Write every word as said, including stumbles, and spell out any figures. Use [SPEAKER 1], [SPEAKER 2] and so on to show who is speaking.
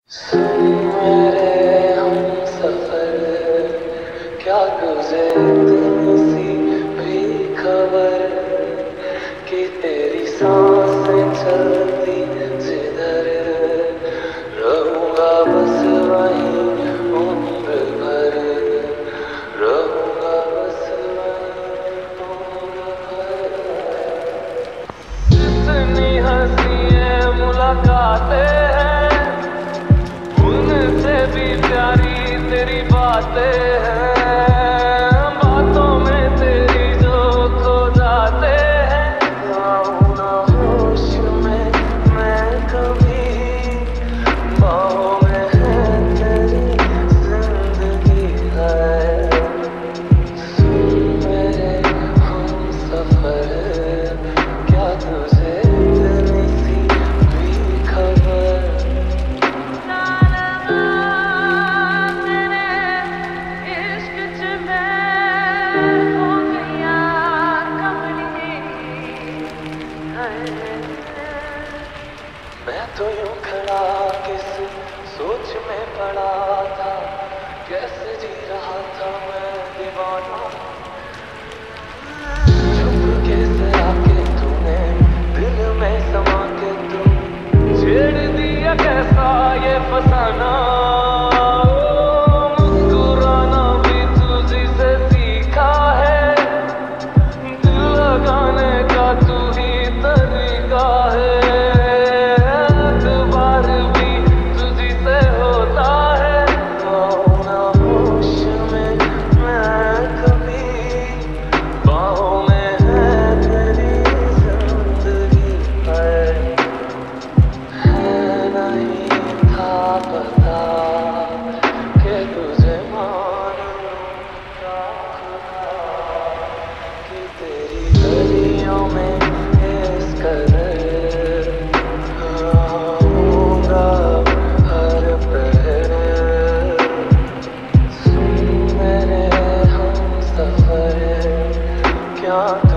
[SPEAKER 1] मेरे हमसफर क्या तुझे इतनी सी भी खबर कि तेरी सांसें चलती जिधर रहूंगा बस वहीं उम्र भर रहूंगा बस वहीं उम्र भर। जितनी हंसी है मुलाकातें भी प्यारी तेरी बातें हैं, बातों में तेरी जो खो जाते हैं। आऊं ना होश में मैं कभी, बाहों में है तेरी जिंदगी है। सुन मेरे हमसफर क्या तुझे इतनी सी भी खबर। मैं तो यूं खड़ा किस सोच में पड़ा था, कैसे जी रहा था मैं दीवाना। चुप कैसे आके तूने दिल में समा के तू छेड़ दिया कैसा ये फसाना। मुस्कुराना भी तुझी से सीखा है, दिल लगाने का तू ही तरीका है। Yeah.